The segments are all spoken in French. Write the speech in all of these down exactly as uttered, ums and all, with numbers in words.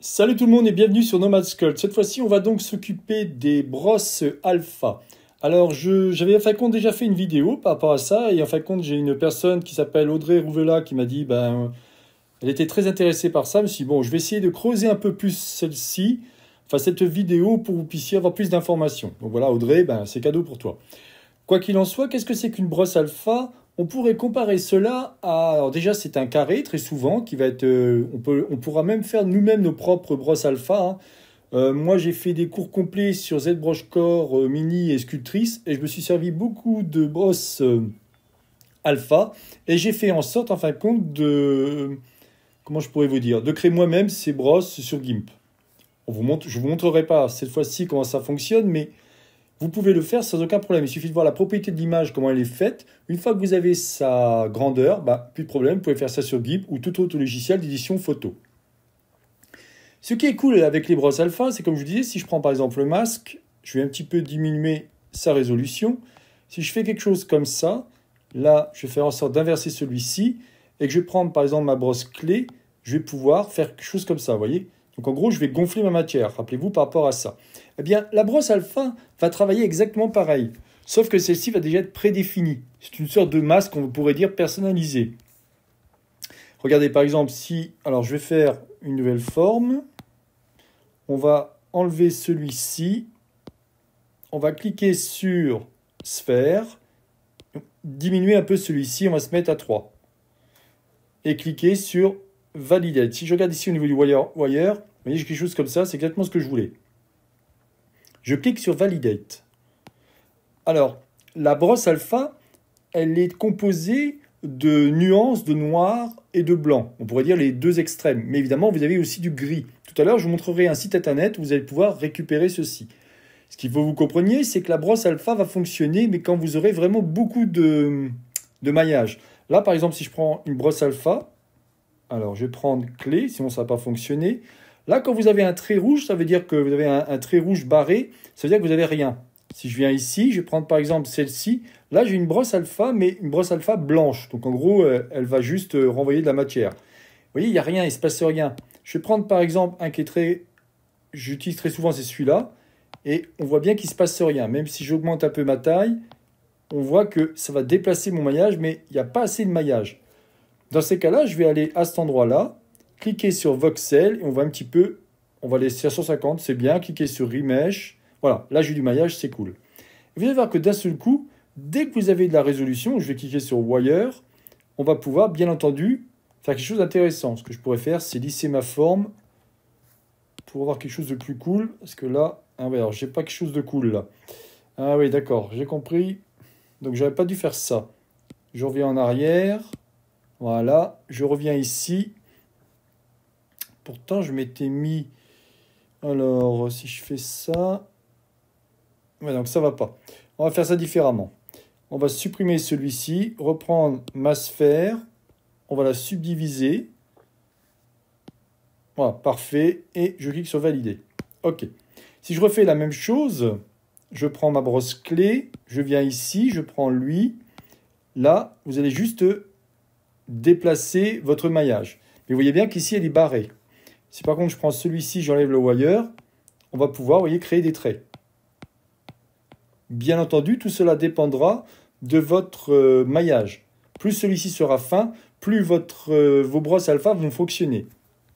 Salut tout le monde et bienvenue sur Nomad Sculpt. Cette fois-ci, on va donc s'occuper des brosses alpha. Alors, je, j'avais en fin de compte déjà fait une vidéo par rapport à ça et en fin de compte, j'ai une personne qui s'appelle Audrey Rouvela qui m'a dit, ben, elle était très intéressée par ça. Je me suis dit, bon, je vais essayer de creuser un peu plus celle-ci, enfin cette vidéo pour que vous puissiez avoir plus d'informations. Donc voilà, Audrey, ben, c'est cadeau pour toi. Quoi qu'il en soit, qu'est-ce que c'est qu'une brosse alpha? On pourrait comparer cela à... Alors déjà, c'est un carré, très souvent, qui va être... euh, on peut, on pourra même faire nous-mêmes nos propres brosses alpha, hein. Euh, moi, j'ai fait des cours complets sur ZBrush Core, euh, Mini et Sculptrice, et je me suis servi beaucoup de brosses euh, alpha, et j'ai fait en sorte, en fin de compte, de... Comment je pourrais vous dire? De créer moi-même ces brosses sur GIMP. On vous montre, je ne vous montrerai pas cette fois-ci comment ça fonctionne, mais... Vous pouvez le faire sans aucun problème. Il suffit de voir la propriété de l'image, comment elle est faite. Une fois que vous avez sa grandeur, bah, plus de problème, vous pouvez faire ça sur GIMP ou tout autre logiciel d'édition photo. Ce qui est cool avec les brosses alpha, c'est comme je vous disais, si je prends par exemple le masque, je vais un petit peu diminuer sa résolution. Si je fais quelque chose comme ça, là, je vais faire en sorte d'inverser celui-ci et que je vais prendre par exemple ma brosse clé, je vais pouvoir faire quelque chose comme ça, vous voyez ? Donc en gros, je vais gonfler ma matière, rappelez-vous, par rapport à ça. Eh bien, la brosse alpha va travailler exactement pareil, sauf que celle-ci va déjà être prédéfinie. C'est une sorte de masque, on pourrait dire, personnalisé. Regardez, par exemple, si... Alors, je vais faire une nouvelle forme. On va enlever celui-ci. On va cliquer sur sphère. Diminuer un peu celui-ci, on va se mettre à trois. Et cliquer sur Validate. Si je regarde ici au niveau du wire, wire vous voyez, j'ai quelque chose comme ça, c'est exactement ce que je voulais. Je clique sur Validate. Alors, la brosse alpha, elle est composée de nuances de noir et de blanc. On pourrait dire les deux extrêmes. Mais évidemment, vous avez aussi du gris. Tout à l'heure, je vous montrerai un site internet où vous allez pouvoir récupérer ceci. Ce qu'il faut que vous compreniez, c'est que la brosse alpha va fonctionner, mais quand vous aurez vraiment beaucoup de, de maillage. Là, par exemple, si je prends une brosse alpha, alors je vais prendre clé, sinon ça ne va pas fonctionner. Là, quand vous avez un trait rouge, ça veut dire que vous avez un, un trait rouge barré, ça veut dire que vous n'avez rien. Si je viens ici, je vais prendre par exemple celle-ci. Là, j'ai une brosse alpha, mais une brosse alpha blanche. Donc en gros, elle va juste renvoyer de la matière. Vous voyez, il n'y a rien, il ne se passe rien. Je vais prendre par exemple un qui est très... J'utilise très souvent, c'est celui-là. Et on voit bien qu'il ne se passe rien. Même si j'augmente un peu ma taille, on voit que ça va déplacer mon maillage, mais il n'y a pas assez de maillage. Dans ces cas-là, je vais aller à cet endroit-là, cliquer sur Voxel, et on voit un petit peu, on va laisser à cent cinquante, c'est bien, cliquer sur Remesh. Voilà, là j'ai du maillage, c'est cool. Vous allez voir que d'un seul coup, dès que vous avez de la résolution, je vais cliquer sur Wire, on va pouvoir, bien entendu, faire quelque chose d'intéressant. Ce que je pourrais faire, c'est lisser ma forme pour avoir quelque chose de plus cool, parce que là, ah ouais, alors j'ai pas quelque chose de cool là. Ah oui, d'accord, j'ai compris. Donc j'aurais pas dû faire ça. Je reviens en arrière. Voilà, je reviens ici. Pourtant, je m'étais mis... Alors, si je fais ça... Ouais, donc ça va pas. On va faire ça différemment. On va supprimer celui-ci, reprendre ma sphère. On va la subdiviser. Voilà, parfait. Et je clique sur Valider. OK. Si je refais la même chose, je prends ma brosse clé, je viens ici, je prends lui. Là, vous allez juste... déplacer votre maillage. Mais vous voyez bien qu'ici, elle est barrée. Si par contre, je prends celui-ci, j'enlève le wire, on va pouvoir, vous voyez, créer des traits. Bien entendu, tout cela dépendra de votre euh, maillage. Plus celui-ci sera fin, plus votre, euh, vos brosses alpha vont fonctionner.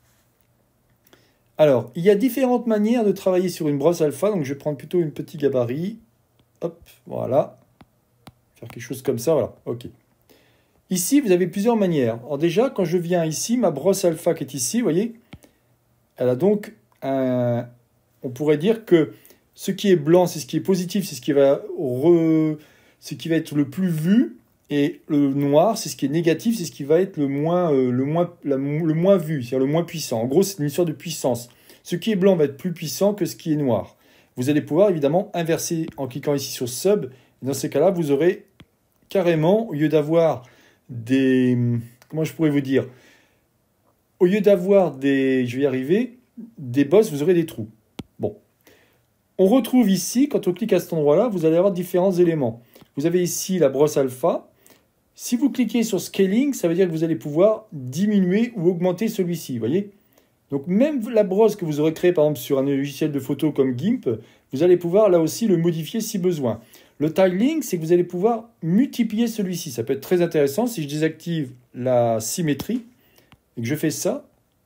Alors, il y a différentes manières de travailler sur une brosse alpha, donc je vais prendre plutôt une petite gabarit. Hop, voilà. Faire quelque chose comme ça, voilà, ok. Ici, vous avez plusieurs manières. Alors déjà, quand je viens ici, ma brosse alpha qui est ici, vous voyez, elle a donc un... On pourrait dire que ce qui est blanc, c'est ce qui est positif, c'est ce qui va re... ce qui va être le plus vu, et le noir, c'est ce qui est négatif, c'est ce qui va être le moins, euh, le moins, la, le moins vu, c'est-à-dire le moins puissant. En gros, c'est une histoire de puissance. Ce qui est blanc va être plus puissant que ce qui est noir. Vous allez pouvoir évidemment inverser en cliquant ici sur Sub. Dans ces cas-là, vous aurez carrément, au lieu d'avoir des... Comment je pourrais vous dire? Au lieu d'avoir des... Je vais y arriver. Des bosses, vous aurez des trous. Bon. On retrouve ici, quand on clique à cet endroit-là, vous allez avoir différents éléments. Vous avez ici la brosse alpha. Si vous cliquez sur Scaling, ça veut dire que vous allez pouvoir diminuer ou augmenter celui-ci. Vous voyez? Donc même la brosse que vous aurez créée par exemple sur un logiciel de photo comme GIMP, vous allez pouvoir là aussi le modifier si besoin. Le tiling, c'est que vous allez pouvoir multiplier celui-ci. Ça peut être très intéressant si je désactive la symétrie et que je fais ça.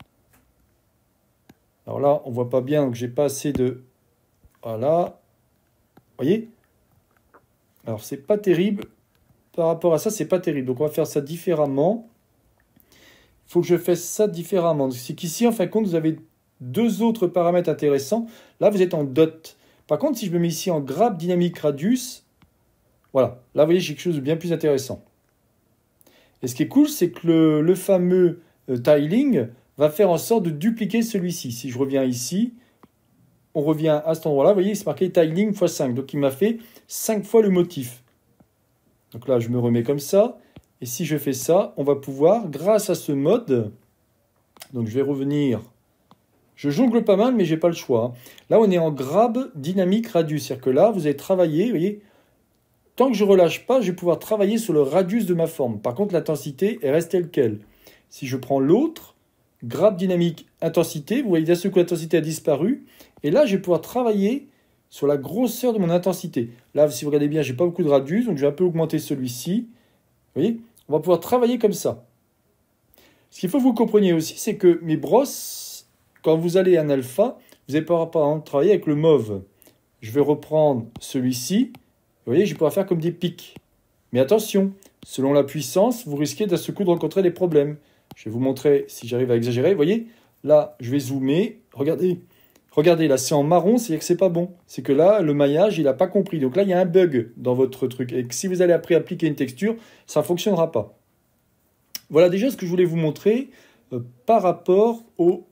Alors là, on ne voit pas bien, donc j'ai pas assez de... Voilà. Vous voyez? Alors c'est pas terrible. Par rapport à ça, c'est pas terrible. Donc on va faire ça différemment. Il faut que je fasse ça différemment. C'est qu'ici, en fin de compte, vous avez deux autres paramètres intéressants. Là, vous êtes en dot. Par contre, si je me mets ici en grab dynamique radius, voilà. Là, vous voyez, j'ai quelque chose de bien plus intéressant. Et ce qui est cool, c'est que le, le fameux euh, tiling va faire en sorte de dupliquer celui-ci. Si je reviens ici, on revient à cet endroit-là. Vous voyez, c'est marqué tiling fois cinq. Donc, il m'a fait cinq fois le motif. Donc là, je me remets comme ça. Et si je fais ça, on va pouvoir, grâce à ce mode, donc je vais revenir, je jongle pas mal, mais je n'ai pas le choix. Là, on est en grab dynamique radius. C'est-à-dire que là, vous allez travailler, vous voyez, tant que je ne relâche pas, je vais pouvoir travailler sur le radius de ma forme. Par contre, l'intensité, elle reste telle quelle. Si je prends l'autre, grab dynamique intensité, vous voyez d'un seul coup, l'intensité a disparu. Et là, je vais pouvoir travailler sur la grosseur de mon intensité. Là, si vous regardez bien, je n'ai pas beaucoup de radius, donc je vais un peu augmenter celui-ci. Vous voyez ? On va pouvoir travailler comme ça. Ce qu'il faut que vous compreniez aussi, c'est que mes brosses, quand vous allez en alpha, vous allez pouvoir par exemple travailler avec le mauve. Je vais reprendre celui-ci. Vous voyez, je vais pouvoir faire comme des pics. Mais attention, selon la puissance, vous risquez d'un seul coup de rencontrer des problèmes. Je vais vous montrer si j'arrive à exagérer. Vous voyez, là, je vais zoomer. Regardez, regardez, là, c'est en marron, c'est-à-dire que c'est pas bon. C'est que là, le maillage, il n'a pas compris. Donc là, il y a un bug dans votre truc. Et que si vous allez après appliquer une texture, ça ne fonctionnera pas. Voilà déjà ce que je voulais vous montrer euh, par rapport au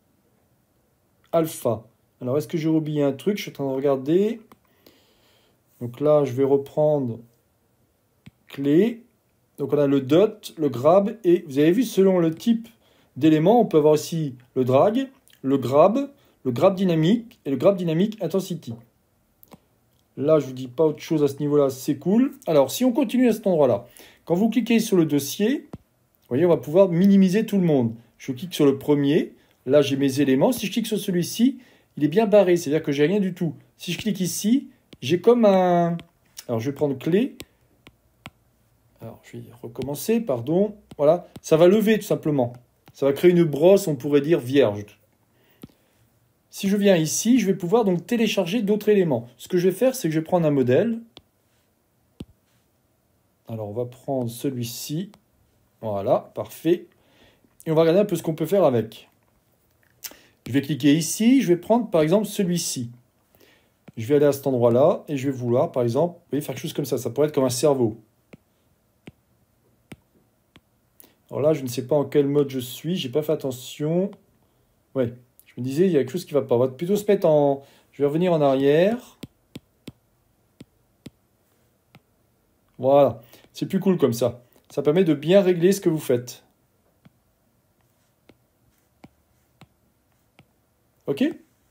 alpha. Alors, est-ce que j'ai oublié un truc? Je suis en train de regarder. Donc là, je vais reprendre clé. Donc on a le dot, le grab. Et vous avez vu, selon le type d'élément, on peut avoir aussi le drag, le grab, le grab dynamique et le grab dynamique intensity. Là, je ne vous dis pas autre chose à ce niveau-là, c'est cool. Alors, si on continue à cet endroit-là, quand vous cliquez sur le dossier, vous voyez, on va pouvoir minimiser tout le monde. Je clique sur le premier. Là, j'ai mes éléments. Si je clique sur celui-ci, il est bien barré. C'est-à-dire que j'ai rien du tout. Si je clique ici, j'ai comme un... Alors, je vais prendre clé. Alors, je vais recommencer, pardon. Voilà. Ça va lever, tout simplement. Ça va créer une brosse, on pourrait dire, vierge. Si je viens ici, je vais pouvoir donc télécharger d'autres éléments. Ce que je vais faire, c'est que je vais prendre un modèle. Alors, on va prendre celui-ci. Voilà, parfait. Et on va regarder un peu ce qu'on peut faire avec. Je vais cliquer ici. Je vais prendre, par exemple, celui-ci. Je vais aller à cet endroit-là et je vais vouloir, par exemple, vous voyez, faire quelque chose comme ça. Ça pourrait être comme un cerveau. Alors là, je ne sais pas en quel mode je suis. Je n'ai pas fait attention. Ouais, je me disais, il y a quelque chose qui ne va pas. On va plutôt se mettre en... Je vais revenir en arrière. Voilà. C'est plus cool comme ça. Ça permet de bien régler ce que vous faites. OK?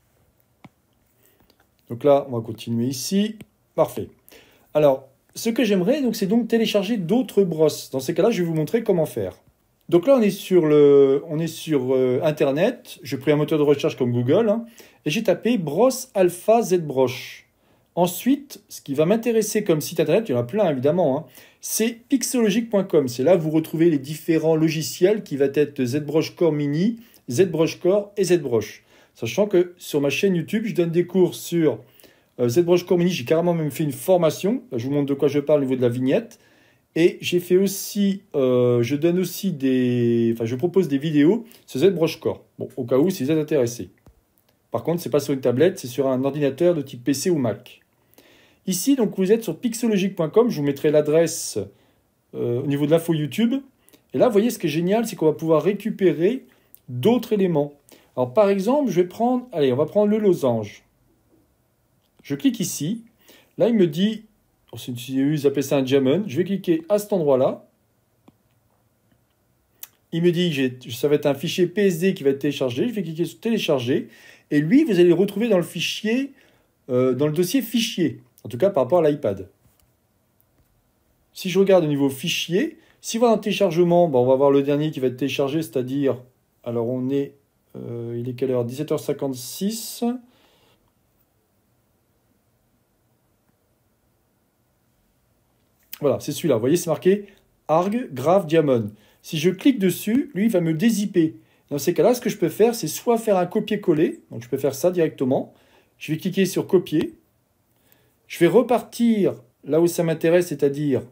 Donc là, on va continuer ici. Parfait. Alors, ce que j'aimerais, donc, c'est donc télécharger d'autres brosses. Dans ces cas-là, je vais vous montrer comment faire. Donc là, on est sur, le, on est sur euh, Internet. J'ai pris un moteur de recherche comme Google. Hein, et j'ai tapé brosse alpha ZBrush. Ensuite, ce qui va m'intéresser comme site Internet, il y en a plein évidemment, hein, c'est pixologic point com. C'est là que vous retrouvez les différents logiciels qui vont être ZBrush Core Mini, ZBrush Core et ZBrush. Sachant que sur ma chaîne YouTube, je donne des cours sur euh, ZBrush Core Mini. J'ai carrément même fait une formation. Là, je vous montre de quoi je parle au niveau de la vignette. Et j'ai fait aussi, euh, je donne aussi des, enfin, je propose des vidéos sur ZBrush Core. Bon, au cas où, si vous êtes intéressé. Par contre, c'est pas sur une tablette, c'est sur un ordinateur de type P C ou Mac. Ici, donc, vous êtes sur pixologic point com. Je vous mettrai l'adresse euh, au niveau de l'info YouTube. Et là, vous voyez, ce qui est génial, c'est qu'on va pouvoir récupérer d'autres éléments. Alors, par exemple, je vais prendre... Allez, on va prendre le losange. Je clique ici. Là, il me dit... Ils appellent ça un diamond. Je vais cliquer à cet endroit-là. Il me dit que ça va être un fichier P S D qui va être téléchargé. Je vais cliquer sur télécharger. Et lui, vous allez le retrouver dans le fichier, euh, dans le dossier fichier. En tout cas, par rapport à l'iPad. Si je regarde au niveau fichier, si on va dans téléchargement, ben on va voir le dernier qui va être téléchargé, c'est-à-dire, alors on est Euh, il est quelle heure? dix-sept heures cinquante-six. Voilà, c'est celui-là. Vous voyez, c'est marqué Arg Graph Diamond. Si je clique dessus, lui, il va me dézipper. Dans ces cas-là, ce que je peux faire, c'est soit faire un copier-coller. Donc, je peux faire ça directement. Je vais cliquer sur copier. Je vais repartir là où ça m'intéresse, c'est-à-dire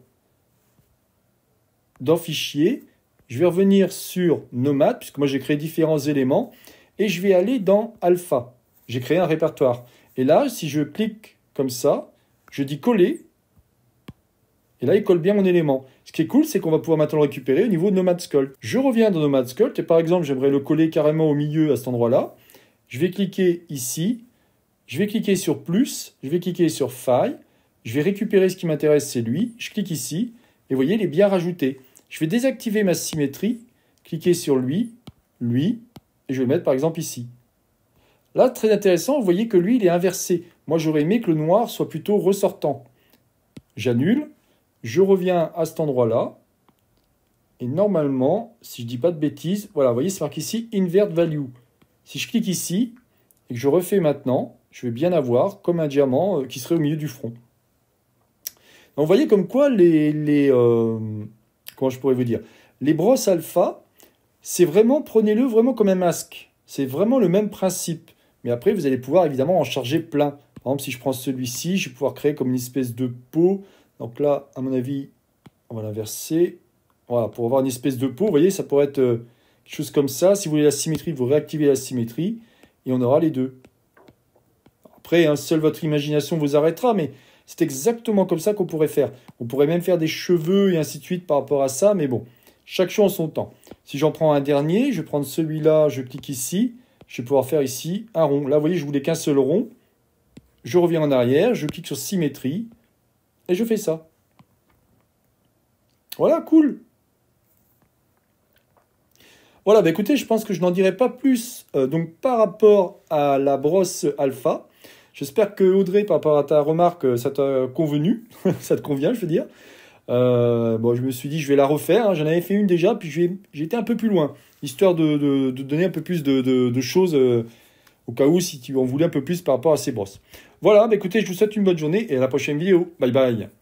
dans fichier. Je vais revenir sur Nomad, puisque moi, j'ai créé différents éléments. Et je vais aller dans Alpha. J'ai créé un répertoire. Et là, si je clique comme ça, je dis coller. Et là, il colle bien mon élément. Ce qui est cool, c'est qu'on va pouvoir maintenant le récupérer au niveau de Nomad Sculpt. Je reviens dans Nomad Sculpt et par exemple, j'aimerais le coller carrément au milieu à cet endroit-là. Je vais cliquer ici. Je vais cliquer sur plus. Je vais cliquer sur File. Je vais récupérer ce qui m'intéresse, c'est lui. Je clique ici. Et vous voyez, il est bien rajouté. Je vais désactiver ma symétrie. Cliquer sur lui, lui. Et je vais le mettre par exemple ici. Là, très intéressant, vous voyez que lui, il est inversé. Moi, j'aurais aimé que le noir soit plutôt ressortant. J'annule. Je reviens à cet endroit-là. Et normalement, si je ne dis pas de bêtises, voilà, vous voyez, c'est marqué ici Invert Value. Si je clique ici et que je refais maintenant, je vais bien avoir comme un diamant qui serait au milieu du front. Donc, vous voyez comme quoi les, les euh, comment je pourrais vous dire, les brosses alpha, c'est vraiment, prenez-le vraiment comme un masque. C'est vraiment le même principe. Mais après, vous allez pouvoir évidemment en charger plein. Par exemple, si je prends celui-ci, je vais pouvoir créer comme une espèce de pot. Donc là, à mon avis, on va l'inverser. Voilà, pour avoir une espèce de pot, vous voyez, ça pourrait être euh, quelque chose comme ça. Si vous voulez la symétrie, vous réactivez la symétrie et on aura les deux. Après, hein, seule votre imagination vous arrêtera, mais c'est exactement comme ça qu'on pourrait faire. On pourrait même faire des cheveux et ainsi de suite par rapport à ça, mais bon, chaque chose en son temps. Si j'en prends un dernier, je vais prendre celui-là, je clique ici, je vais pouvoir faire ici un rond. Là, vous voyez, je voulais qu'un seul rond. Je reviens en arrière, je clique sur symétrie. Et je fais ça. Voilà, cool. Voilà, bah écoutez, je pense que je n'en dirai pas plus euh, donc par rapport à la brosse alpha. J'espère que Audrey, par rapport à ta remarque, ça t'a convenu. Ça te convient, je veux dire. Euh, bon, je me suis dit, je vais la refaire. Hein. J'en avais fait une déjà, puis j'ai été un peu plus loin, histoire de, de, de donner un peu plus de, de, de choses euh, au cas où si tu en voulais un peu plus par rapport à ces brosses. Voilà, bah écoutez, je vous souhaite une bonne journée et à la prochaine vidéo. Bye bye.